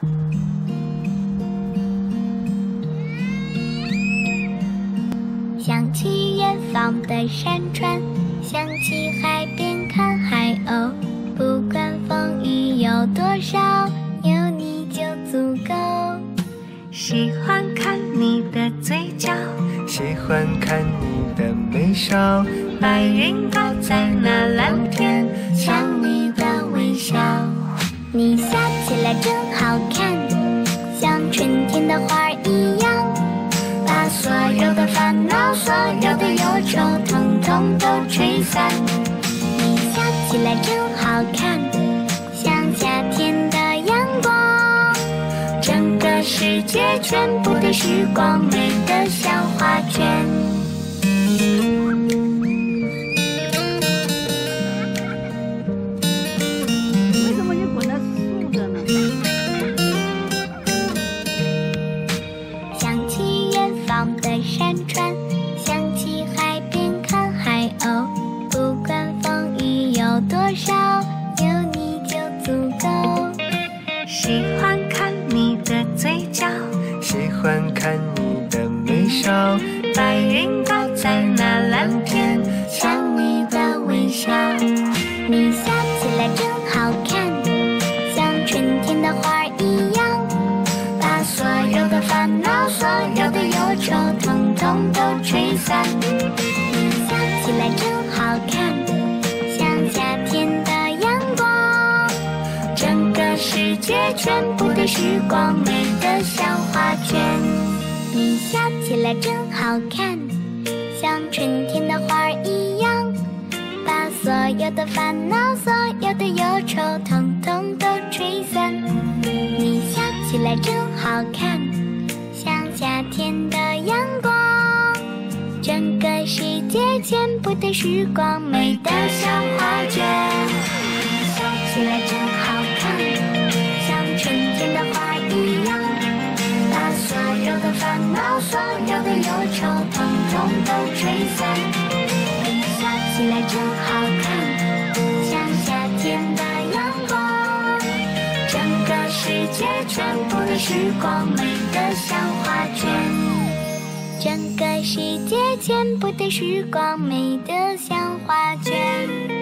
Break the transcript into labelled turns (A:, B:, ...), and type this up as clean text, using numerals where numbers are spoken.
A: 想起远方的山川，想起海边看海鸥，不管风雨有多少，有你就足够。
B: 喜欢看你的嘴角，喜欢看你的眉梢，白云倒在那蓝天，像你的微笑。
A: 你笑起来真好看，像春天的花儿一样，把所有的烦恼，所有的忧愁，统统都吹散。你笑起来真好看，像夏天的阳光，整个世界全部的时光，美得像画卷。山川，想起海边看海鸥，不管风雨有多少，有你就足够。
B: 喜欢看你的嘴角，喜欢看你的眉梢，白云倒在那蓝天，像你的微笑。
A: 你笑起来真好看，像春天的花儿一样，把所有的烦恼，所有的忧愁，统统都吹散。你笑起来真好看，像夏天的阳光，整个世界全部的时光，美得像画卷。你笑起来真好看，像春天的花儿一样，把所有的烦恼，所有的忧愁，统统都吹散。你笑起来真好看，像夏天的阳光，整个世界全部的时光，美得像画卷。你笑起来真好看，像春天的花一样，把所有的烦恼，所有的忧愁，统统都吹散。你笑起来真好看，像夏天的阳光，整个世界全部的时光，美得像画卷。整个世界全部的时光，美得像画卷。